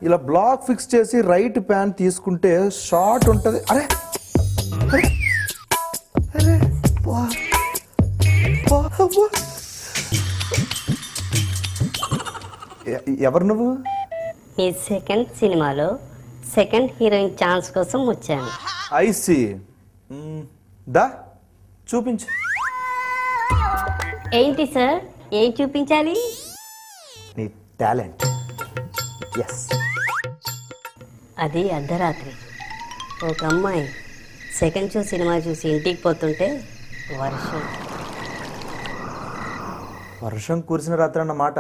ఇలా block fix చేసి right pan తీసుకుంటే షార్ట్ ఉంటుంది. అరే అరే అరే ఎవరు నువ్వు? ఈ సెకండ్ సినిమాలో సెకండ్ హీరోయిన్ ఛాన్స్ కోసం వచ్చాను. ఐసి దా చూపించు. ఏంటి సార్, ఏం చూపించాలి? నీ టాలెంట్. ఎస్. అది అర్ధరాత్రి ఒక అమ్మాయి సెకండ్ షో సినిమా చూసి ఇంటికి పోతుంటే వర్షం కురిసిన రాత్రి అన్నమాట.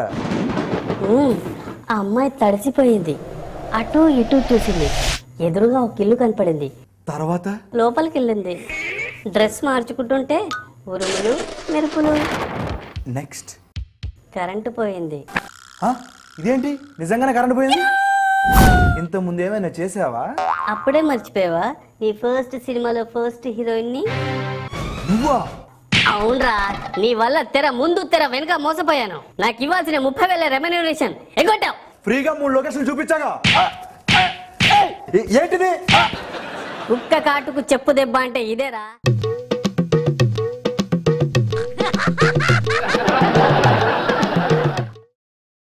ఆ అమ్మాయి తడిసిపోయింది. అటు ఇటు చూసింది. ఎదురుగా ఒక ఇల్లు కనపడింది. తర్వాత లోపలికి వెళ్ళింది. డ్రెస్ మార్చుకుంటుంటే ఉరుములు మెరుపులు. నెక్స్ట్ కరెంటు పోయింది. ఇదేంటి, నిజంగానే కరెంటు పోయింది? ఇంత ముందు ఏమైనా చేసావా? అప్పుడే మర్చిపోయావా నీ ఫస్ట్ సినిమాలో ఫస్ట్ హీరోయిన్ ని? నువ్వా? అవునరా, నీ వల్ల తెర ముందు తెర వెనుక మోసపోయాను. నాకు ఇవ్వాల్సిన 30,000 రెమ్యూనరేషన్ ఎగ్గొట్టావు. ఫ్రీగా 3 లొకేషన్ చూపించాగా. ఏంటిది? కుక్క కాటుకు చెప్పు దెబ్బ అంటే ఇదేరా.